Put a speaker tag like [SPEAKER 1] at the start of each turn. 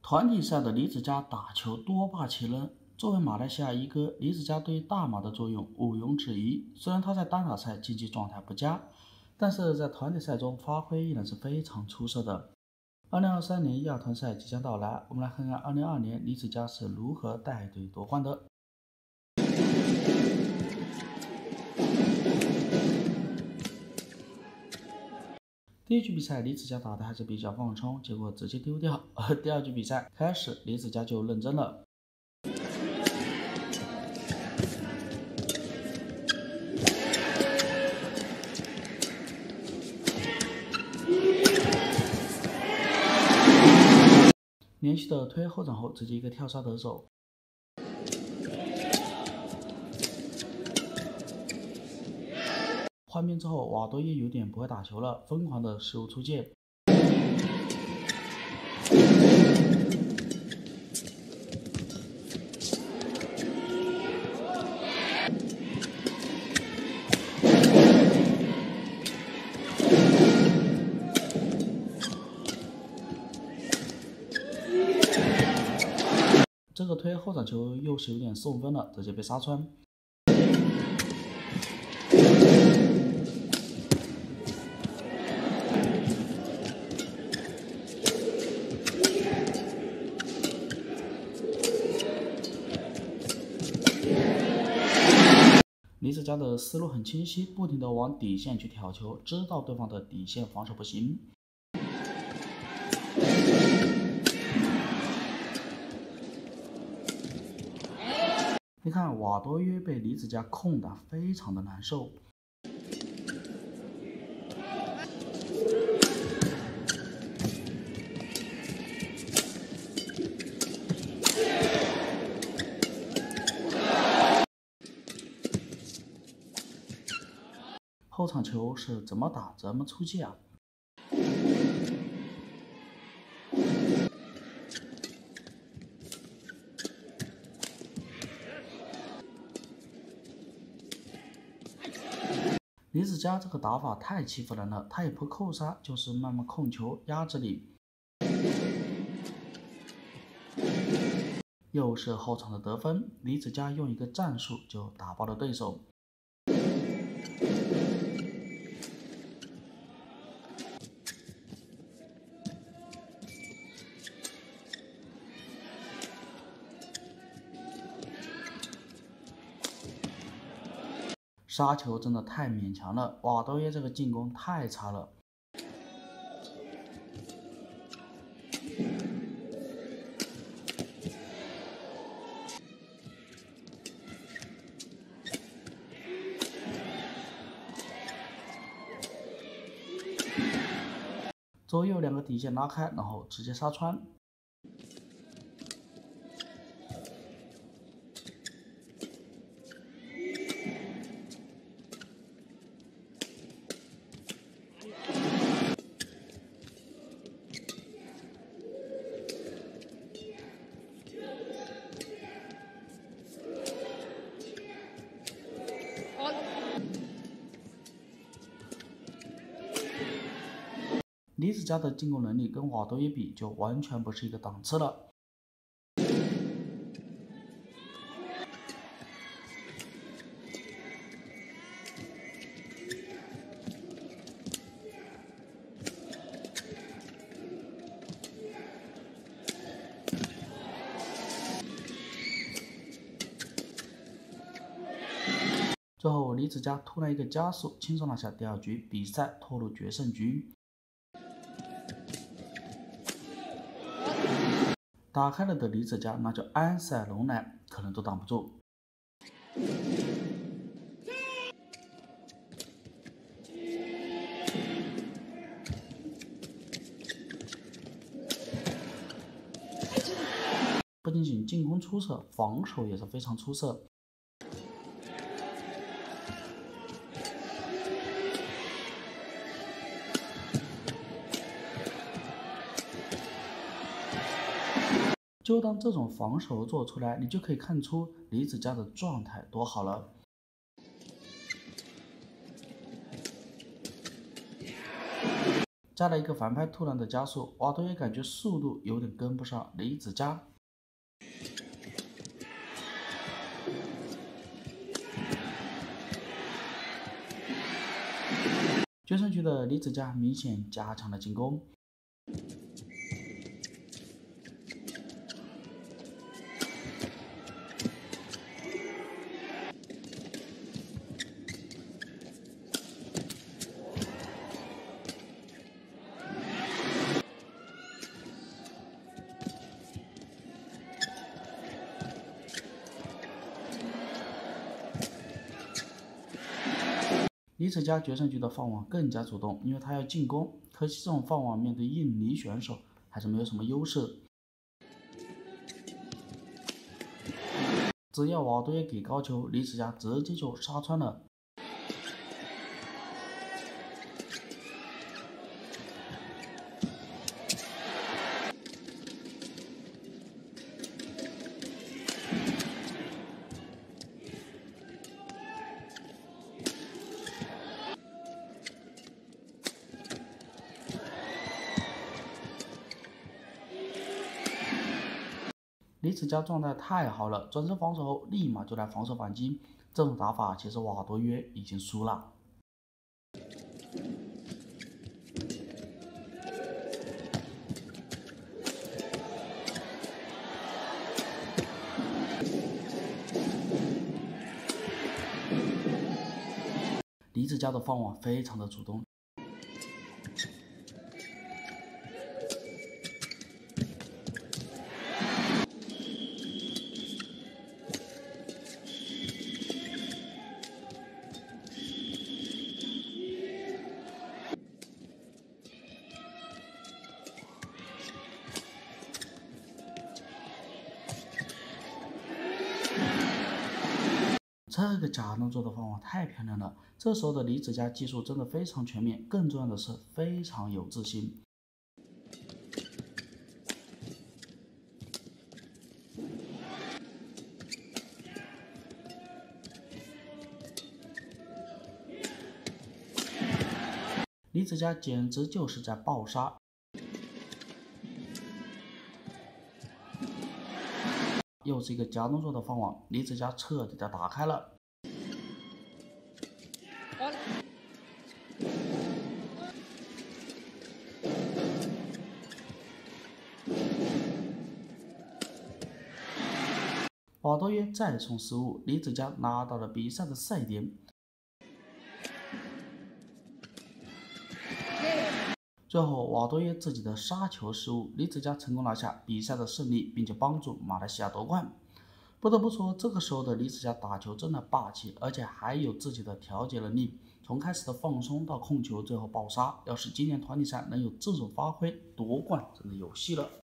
[SPEAKER 1] 团体赛的李子嘉打球多霸气呢？作为马来西亚一哥，李子嘉对大马的作用毋庸置疑。虽然他在单打赛竞技状态不佳，但是在团体赛中发挥依然是非常出色的。2023年亚团赛即将到来，我们来看看2022年李子嘉是如何带队夺冠的。第一局比赛，李子嘉打的还是比较放松，结果直接丢掉。而第二局比赛开始，李子嘉就认真了。连续的推后掌后，直接一个跳杀得手。换边之后，瓦多耶有点不会打球了，疯狂的失误出界。这个推后掌球又是有点送分了，直接被杀穿。李子嘉的思路很清晰，不停的往底线去挑球，知道对方的底线防守不行。你看瓦多约被李子嘉控打非常的难受。后场球是怎么打怎么出界啊！李子嘉这个打法太欺负人了，他也不扣杀，就是慢慢控球压制你。又是后场的得分，李子嘉用一个战术就打爆了对手。杀球真的太勉强了，瓦多耶这个进攻太差了。左右两个底线拉开，然后直接杀穿。李子嘉的进攻能力跟瓦多耶比就完全不是一个档次了。最后，李子嘉突然一个加速，轻松拿下第二局，比赛拖入决胜局。打开了的李子嘉，那就安塞龙来可能都挡不住。不仅仅进攻出色，防守也是非常出色。就当这种防守做出来，你就可以看出李子嘉的状态多好了。 加了一个反拍突然的加速，瓦多耶感觉速度有点跟不上李子嘉。决胜局的李子嘉明显加强了进攻。李子嘉决胜局的放网更加主动，因为他要进攻。可惜这种放网面对印尼选手还是没有什么优势。只要瓦多耶给高球，李子嘉直接就杀穿了。李子嘉状态太好了，转身防守后立马就来防守反击，这种打法其实瓦多约已经输了。李子嘉的放网非常的主动。这个假动作的放网太漂亮了，这时候的李子嘉技术真的非常全面，更重要的是非常有自信。李子嘉简直就是在爆杀。又是一个假动作的放网，李子嘉彻底的打开了。瓦多约再冲失误，李子嘉拿到了比赛的赛点。最后，瓦多耶自己的杀球失误，李子嘉成功拿下比赛的胜利，并且帮助马来西亚夺冠。不得不说，这个时候的李子嘉打球真的霸气，而且还有自己的调节能力。从开始的放松到控球，最后爆杀。要是今年团体赛能有这种发挥，夺冠真的有戏了。